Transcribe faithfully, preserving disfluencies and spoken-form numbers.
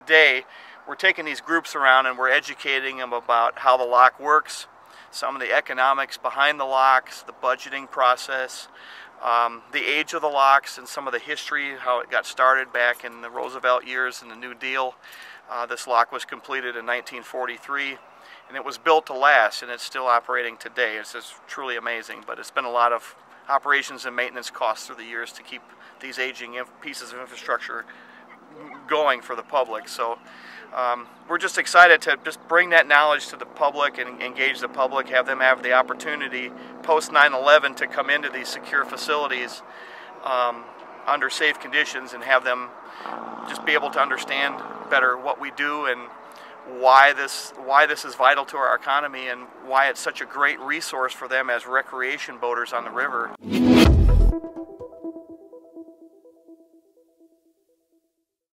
Today, we're taking these groups around and we're educating them about how the lock works, some of the economics behind the locks, the budgeting process, um, the age of the locks, and some of the history, how it got started back in the Roosevelt years and the New Deal. Uh, this lock was completed in nineteen forty-three, and it was built to last, and it's still operating today. It's just truly amazing, but it's been a lot of operations and maintenance costs through the years to keep these aging pieces of infrastructure going for the public. So um, we're just excited to just bring that knowledge to the public and engage the public, have them have the opportunity post nine eleven to come into these secure facilities um, under safe conditions, and have them just be able to understand better what we do and why this why this is vital to our economy, and why it's such a great resource for them as recreation boaters on the river.